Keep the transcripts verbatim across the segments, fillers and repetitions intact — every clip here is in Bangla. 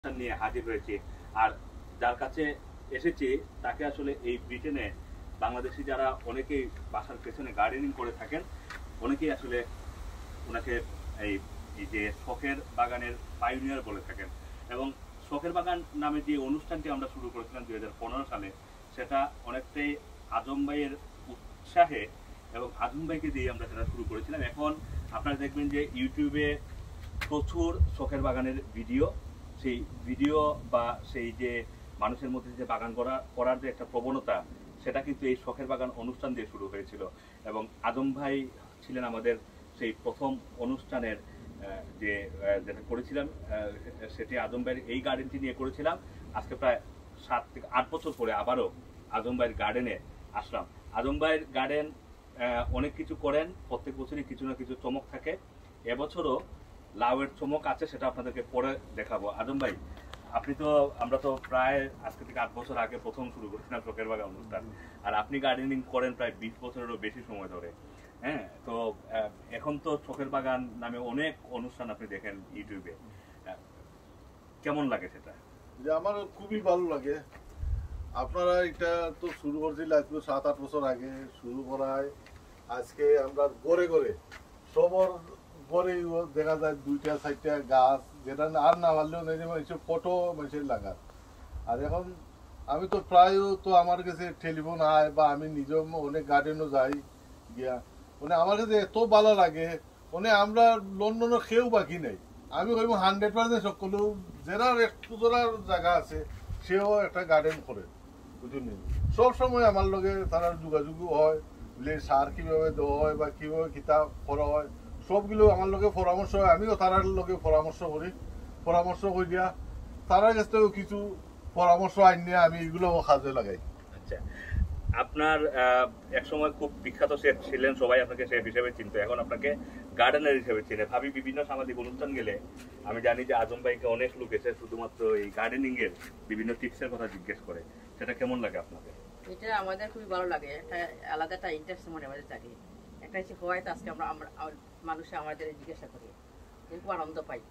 নিয়ে হাজির হয়েছি। আর যার কাছে এসেছি তাকে আসলে এই ব্রিটেনে বাংলাদেশি যারা অনেকেই বাসার পেছনে গার্ডেনিং করে থাকেন, অনেকেই আসলে ওনাকে এই যে শখের বাগানের পাইওনিয়ার বলে থাকেন। এবং শখের বাগান নামে যে অনুষ্ঠানটি আমরা শুরু করেছিলাম দুই হাজার পনেরো সালে, সেটা অনেকটাই আজম ভাইয়ের উৎসাহে এবং আজম ভাইকে দিয়ে আমরা সেটা শুরু করেছিলাম। এখন আপনারা দেখবেন যে ইউটিউবে প্রচুর শখের বাগানের ভিডিও, সেই ভিডিও বা সেই যে মানুষের মধ্যে যে বাগান করা করার যে একটা প্রবণতা, সেটা কিন্তু এই শখের বাগান অনুষ্ঠান দিয়ে শুরু হয়েছিল। এবং আজম ভাই ছিলেন আমাদের সেই প্রথম অনুষ্ঠানের যে যেটা করেছিলাম, সেটি আজম ভাইয়ের এই গার্ডেনটি নিয়ে করেছিলাম। আজকে প্রায় সাত থেকে আট বছর পরে আবারও আজম ভাইয়ের গার্ডেনে আসলাম। আজম ভাইয়ের গার্ডেন অনেক কিছু করেন, প্রত্যেক বছরই কিছু না কিছু চমক থাকে। এবছরও লাউয়ের চমক আছে, সেটা আপনাদেরকে পরে দেখাবো। আজম ভাই, আপনি তো আমরা তো প্রায় আজকে থেকে আট বছর আগে প্রথম শুরু করেছিলাম শখের বাগান অনুষ্ঠান, আর আপনি গার্ডেনিং করেন প্রায় বিশ বছরেরও বেশি সময় ধরে। হ্যাঁ, তো এখন তো শখের বাগান নামে অনেক অনুষ্ঠান আপনি দেখেন ইউটিউবে, কেমন লাগে সেটা? যে আমার খুবই ভালো লাগে। আপনারা এটা তো শুরু করছিল আজকে সাত আট বছর আগে শুরু করায়, আজকে আমরা গড়ে গড়ে সবর গড়ে দেখা যায় দুইটা চারটা গাছ, যেটা আর না পারলেও নেই যে ফটো মানুষের লাগার। আর এখন আমি তো প্রায় তো আমার কাছে টেলিফোন আয় বা আমি নিজেও অনেক গার্ডেনও যাই গিয়া, মানে আমার কাছে এত ভালো লাগে। মানে আমরা লন্ডনের কেউ বাকি নেই, আমি কইব হান্ড্রেড পার্সেন্ট সকল যারা একটু জোড়ার জায়গা আছে সেও একটা গার্ডেন করে, বুঝলেন। সব সময় আমার লগে তারা যোগাযোগও হয়, সার কিভাবে দেওয়া হয় বা কিভাবে কিতাব করা হয়, সবগুলো আমার লগে পরামর্শ হয়। আমিও তারার লগে পরামর্শ করি, পরামর্শ করে দিয়া তারার কাছ থেকেও কিছু পরামর্শ আইন নিয়ে আমি এগুলো কাজে লাগাই। আচ্ছা, আপনার এক সময় খুব বিখ্যাত শেফ ছিলেন, সবাই আপনাকে শেফ হিসেবে চিনতো, এখন আপনাকে গার্ডেনার হিসেবে চিনে। ভাবি বিভিন্ন সামাজিক অনুষ্ঠান গেলে আমি জানি যে আজম ভাইকে অনেক লোক এসে শুধুমাত্র এই গার্ডেনিং এর বিভিন্ন টিপসের কথা জিজ্ঞেস করে, সেটা কেমন লাগে আপনাদের? এটা আমাদের খুবই ভালো লাগে, একটা আলাদা একটা ইন্টারেস্ট মনে আমাদের থাকে। একটা হচ্ছে হয়তো আজকে আমরা মানুষে আমাদের জিজ্ঞাসা করি, খুব আনন্দ পাই।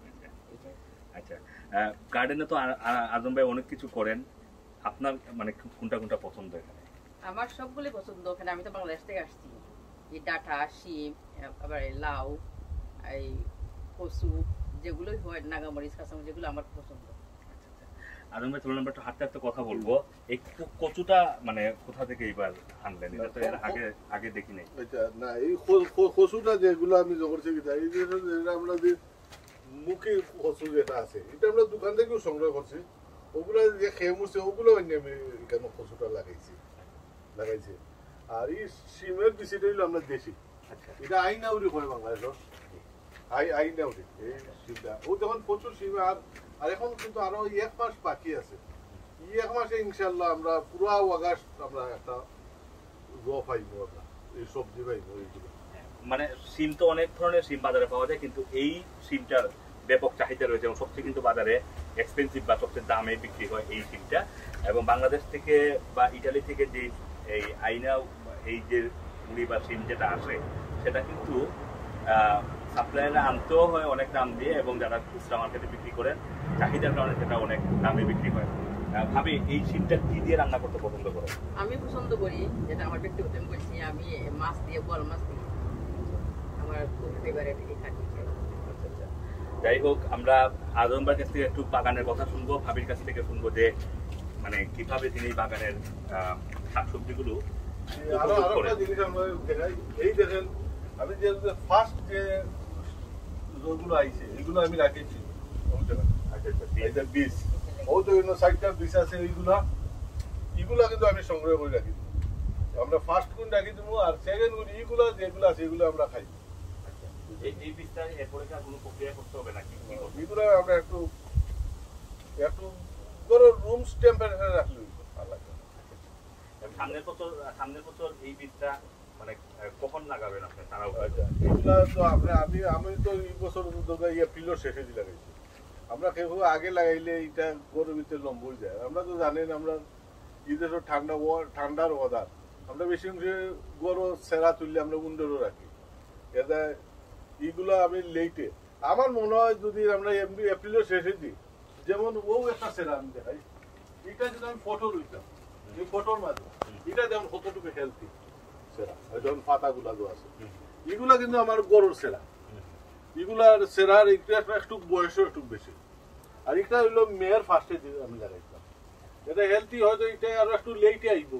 আচ্ছা, গার্ডেনে তো আজম ভাই অনেক কিছু করেন, আপনার মানে কোনটা কোনটা পছন্দ এখানে? আমার সবগুলোই পছন্দ। ওখানে আমি তো বাংলাদেশ থেকে আসছি, এই ডাঁটা, শিম, আবার লাউ, এই কচু, যেগুলোই হয় নাগামরিচ, কাঁচামরিচ, যেগুলো আমার পছন্দ। আজম ভাই, চলুন আমরা একটু হাঁটতে হাঁটতে কথা বলবো। এই কচুটা মানে কোথা থেকে এবার আনলেন? এটা তো এর আগে আগে দেখি নাই। না, এই কচুটা যেগুলো আমি জগর থেকে যাই, আমরা যে মুখে কচু যেটা আছে, এটা আমরা দোকান থেকেও সংগ্রহ করছি। ওগুলো যে খেয়ে মুড়ছে ওগুলো আমি এখানে কচুটা লাগাইছি লাগাইছি আর এই সিমের বিচিটা হইলো আমরা দেশি। আচ্ছা, এটা আইনাউরি হয় বাংলাদেশের, আই আইনাউরি এই সিমটা। ও যখন প্রচুর সিমে আর আর এখন কিন্তু আরো এক মাস বাকি আছে, এই এক মাসে ইনশাল্লাহ আমরা পুরো আগস্ট আমরা একটা র পাইবো, আমরা এই সবজি পাইবো। এইগুলো মানে সিম তো অনেক ধরনের সিম বাজারে পাওয়া যায়, কিন্তু এই সিমটার ব্যাপক চাহিদা রয়েছে এবং সবচেয়ে কিন্তু বাজারে এক্সপেন্সিভ বা সবচেয়ে দামে বিক্রি হয় এই সিমটা। এবং বাংলাদেশ থেকে বা ইটালি থেকে যে এই আইনা এই যে মুড়ি বা সিম যেটা আসে, সেটা কিন্তু সাপ্লায়াররা আনতেও হয় অনেক দাম দিয়ে, এবং যারা খুচরা মার্কেটে বিক্রি করেন চাহিদার কারণে সেটা অনেক দামে বিক্রি হয়। ভাবি, এই সিমটা কি দিয়ে রান্না করতে পছন্দ করেন? আমি পছন্দ করি, যেটা আমার ব্যক্তিগত আমি বলছি, আমি মাছ দিয়ে, বল মাছ দিয়ে আমার খুব ফেভারিট এই খাদ্য। যাই হোক, আমরা আজম ভাইয়ের কাছ থেকে একটু বাগানের কথা শুনবো, ভাবির কাছ থেকে শুনবো যে মানে কিভাবে তিনি বাগানের শাকসবজিগুলো। আরো আরো একটা জিনিস আমরা দেখাই, এই দেখেন আমি যে ফার্স্ট যে যেগুলো আইছে এগুলো আমি রাখেছি বীজ, ও তো সাইডটা বীজ আছে, এইগুলা এগুলা কিন্তু আমি সংগ্রহ করে রাখি। আমরা ফার্স্ট কোন রাখি দেবো, আর সেকেন্ড কোন এইগুলা যেগুলো আছে এগুলো আমরা খাই। এই বীজটা এরপরে কোনো প্রক্রিয়া করতে হবে নাকি? এগুলো আমরা একটু একটু ধরো রুম টেম্পারেচারে রাখলে ভালো লাগবে। সামনের বছর সামনের বছর এই বীজটা মানে কখন লাগাবেন আপনি? এগুলা তো আপনি আমি আমি তো এই বছর এপ্রিলের শেষে দিয়ে লাগাইছি। আমরা কেউ আগে লাগাইলে এটা গরুর ভিতরে লম্বই যায়। আমরা তো জানেন আমরা ঈদের ঠান্ডা ঠান্ডার ওয়াদার, আমরা বেশি গরু সেরা তুললে আমরা উন্ডরও রাখি। এটা এইগুলো আমি লেটে আমার মনে হয় যদি আমরা এপ্রিলের শেষে দিই যেমন ও একটা সেরা আমি দেখাই, এটা যদি আমি ফটো লইতাম, এই ফটোর মাধ্যমে এটা যেমন কতটুকু হেলথি সেরা, যেমন পাতাগুলা তো আছে, এগুলা কিন্তু আমার গরুর সেরা, এগুলার সেরার একটু বয়সও একটু বেশি। আর এটা হইলো মেয়ের ফার্স্টে আমি লাগাইতাম, এটা হেলথি হয়তো এটা আরো একটু লেটে আইব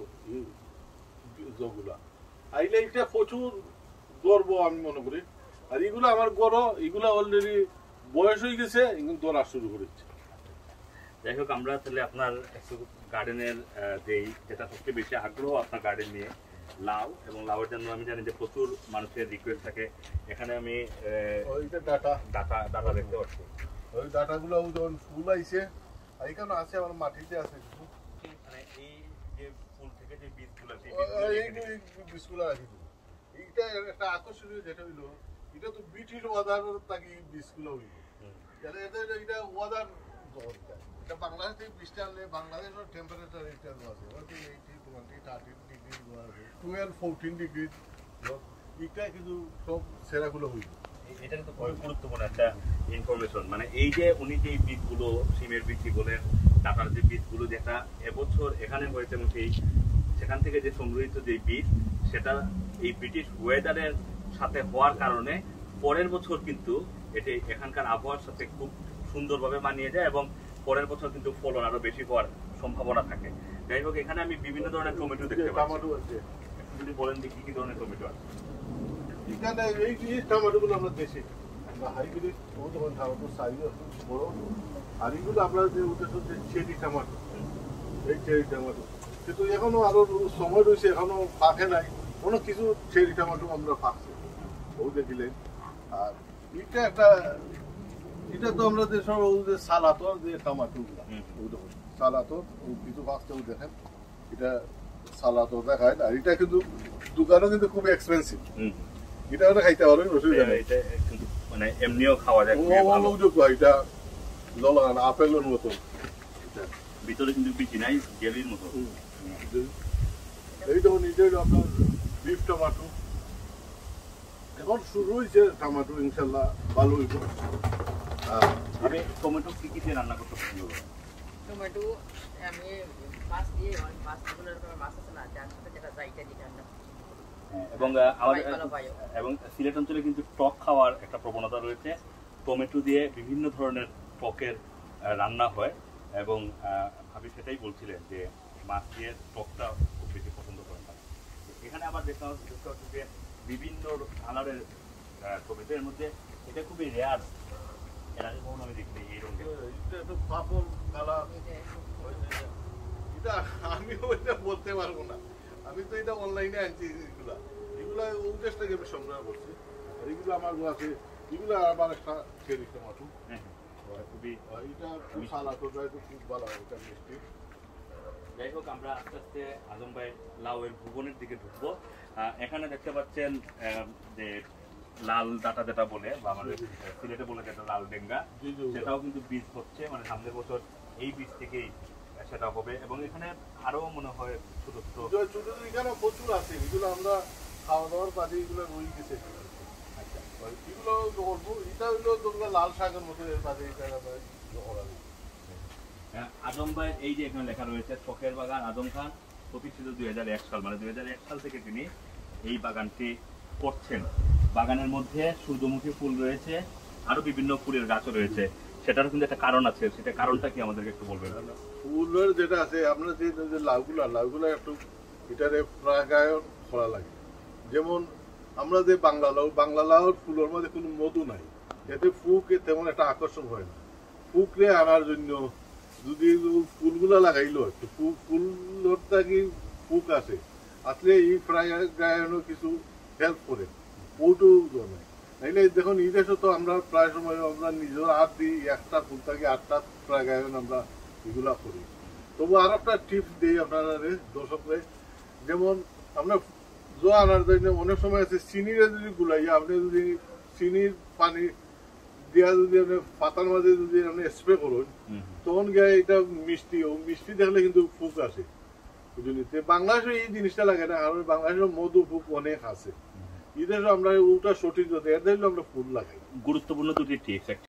যেগুলা, আইলে এটা প্রচুর দৌড়বো আমি মনে করি। আর এগুলো আমার গরু, এগুলা অলরেডি বয়স হয়ে গেছে, কিন্তু দৌড়া শুরু করেছে। যাই হোক, আমরা তাহলে আপনার একটু গার্ডেনের যেই যেটা সবচেয়ে বেশি আগ্রহ আপনার গার্ডেন নিয়ে, লাউ এবং লাউয়ের জন্য আমি জানি যে প্রচুর মানুষের রিকোয়েস্ট থাকে। এখানে আমি ডাটা ডাটা ডাটা দেখতে পাচ্ছি, ওই ডাটাগুলো যখন ফুল আইছে, এখানে আছে আমার মাটিতে আছে কিছু, মানে এই যে ফুল থেকে যে বীজগুলো বীজগুলো রাখি দেবো। এইটা একটা আকর্ষণীয় যেটা হইলো, এটা তো ব্রিটিশ ওয়াদার থাকি বীজগুলো হইল, এটা ওয়াদার এটা বাংলাদেশে বৃষ্টি আনলে বাংলাদেশের টেম্পারেচার এটা আছে eighty twenty thirteen degree twelve fourteen degree, এটা কিন্তু সব সেরাগুলো হইল। এটা কিন্তু খুবই গুরুত্বপূর্ণ একটা ইনফরমেশন। মানে এই যে উনি যে বীজগুলো, সিমের বীজটি বলেন, টাটার যে বীজগুলো যেটা এবছর এখানে হয়েছে, এবং সেই সেখান থেকে যে সংগৃহীত যে বীজ, সেটা এই ব্রিটিশ ওয়েদারের সাথে হওয়ার কারণে পরের বছর কিন্তু এটি এখানকার আবহাওয়ার সাথে খুব সুন্দরভাবে মানিয়ে যায়, এবং পরের বছর কিন্তু ফলন আরো বেশি হওয়ার সম্ভাবনা থাকে। যাই হোক, এখানে আমি বিভিন্ন ধরনের টমেটো দেখতে পাচ্ছি, যদি বলেন যে কি কি ধরনের টমেটো আছে। এখানে এই টমেটোগুলো আমরা দেশি, আমরা হাইব্রিড টমেটো সাইজ বড়, আর এগুলো আমরা যে উদ্দেশ্য যে চেরি টমেটো, এই চেরি টমেটো কিন্তু এখনো আরো সময় রয়েছে, এখনো ফাঁকে নাই, কোনো কিছু চেরি টমেটো আমরা ফাঁকছে ও দেখিলেন। আর এটা একটা, এটা তো আমরা যে সব সালাতর যে টমেটোগুলো, সালাতর কিছু ফাঁকতেও দেখেন, এটা সালাতর দেখায়। আর এটা কিন্তু দোকানে কিন্তু খুব এক্সপেন্সিভ, এটা ওটা খাইতে পারবেন, অসুবিধা নেই, মানে এমনিও খাওয়া যায়, এটা জলান আপেলের মতো, ভিতরে কিন্তু বিচি নাই, জেলির মতো। এই তো নিজের আপনার বিফ টমেটো এখন শুরু হয়েছে, টমেটো ইনশাল্লাহ ভালো হইব। আমি টমেটো কি কি দিয়ে রান্না করতে পছন্দ করি? টমেটো আমি মাছ দিয়ে, মাছগুলোর মাছ আছে না, যার সাথে যেটা যাই এটা দিয়ে রান্না, এবং এবং সিলেট অঞ্চলে কিন্তু টক খাওয়ার একটা প্রবণতা রয়েছে। টমেটো দিয়ে বিভিন্ন ধরনের টকের রান্না হয়, এবং আপনি সেটাই বলছিলেন যে মাছ দিয়ে টকটা খুব বেশি পছন্দ করেন না। এখানে আবার দেখতে হচ্ছে যে বিভিন্ন কালারের টমেটো, এর মধ্যে এটা খুবই রেয়ার, এর আগে কখনো আমি দেখিনি এই রঙের। পাপল কালার, এটা আমি ওইটা বলতে পারবো না, আমি তো এটা অনলাইনে আনছি, এগুলা এগুলা উদ্দেশ্য থেকে আমি সংগ্রহ করছি। আর এগুলো আমার আছে, এগুলো আমার একটা চেরি টমেটো, খুবই এটা সালাদ খুব ভালো, এটা মিষ্টি। যাই হোক, আমরা আস্তে আস্তে আজম ভাই লাউয়ের ভুবনের দিকে ঢুকবো। এখানে দেখতে পাচ্ছেন যে লাল ডাটা যেটা বলে, বা আমাদের সিলেটে বলে যেটা লাল ডেঙ্গা, সেটাও কিন্তু বীজ হচ্ছে, মানে সামনের বছর এই বীজ থেকেই সেটা হবে। এবং এখানে আরো মনে হয় ছোট ছোট ছোট এখানে প্রচুর আছে, এগুলো আমরা খাওয়া দাওয়ার কাজে এগুলো রয়ে গেছে। এগুলো করবো, এটা হইলো তোমরা লাল শাকের মতো কাজে আজম ভাই, এই যে এখানে লেখা রয়েছে শখের বাগান আজম খান, প্রতিষ্ঠিত দুই হাজার এক সাল, মানে দুই হাজার এক সাল থেকে তিনি এই বাগানটি করছেন। বাগানের মধ্যে সূর্যমুখী ফুল রয়েছে, আরো বিভিন্ন ফুলের গাছও রয়েছে, সেটারও কিন্তু একটা কারণ আছে। সেটা কারণটা কি আমাদেরকে একটু বলবেন? ফুলের যেটা আছে, আমরা যে লাউগুলা লাউগুলা একটু এটারে প্রাগায়ন করা লাগে। যেমন আমরা যে বাংলা লাউ, বাংলা লাউর ফুলের মধ্যে কোনো মধু নাই, এতে ফুকে তেমন একটা আকর্ষণ হয় না। ফুকরে আনার জন্য যদি ফুলগুলা লাগাইলো, ফুলটা কি ফুক আছে আসলে এই প্রাগায়নও কিছু হেল্প করে, ওটাও জমে। নাইলে দেখুন এই দেশে তো আমরা প্রায় সময় আমরা নিজের হাত দিই, একটা ফুল থেকে আটটা প্রাগায়ন আমরা এগুলা করি। তবু আর একটা টিপস দিই আপনারা দর্শকরে, যেমন আমরা জল আনার জন্য অনেক সময় আছে চিনিরে যদি গুলাইয়া, আপনি যদি চিনির পানি দিয়া যদি আপনি পাতার মাঝে যদি আপনি স্প্রে করুন, তখন গিয়ে এটা মিষ্টি, ও মিষ্টি দেখলে কিন্তু ফুক আসে। বাংলাদেশে এই জিনিসটা লাগে না, কারণ বাংলাদেশের মধু ফুক অনেক আছে। এই দেশে আমরা ওটা সঠিক এর আমরা ফুল লাগাই। গুরুত্বপূর্ণ দুটি টিপস।